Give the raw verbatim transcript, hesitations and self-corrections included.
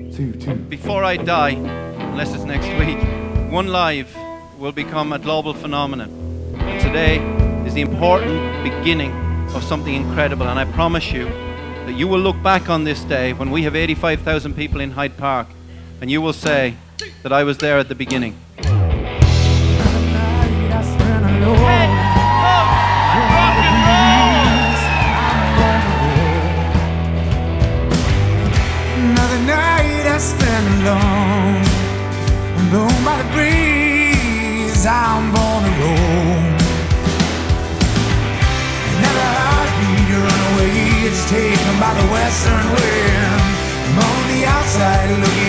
two, two. Before I die, unless it's next week, one live will become a global phenomenon. And today is the important beginning of something incredible, and I promise you that you will look back on this day when we have eighty-five thousand people in Hyde Park, and you will say that I was there at the beginning. Another night I spent alone, blown by the breeze, I'm born to roam. Another heartbeat, run away, it's taken by the western wind. I'm on the outside looking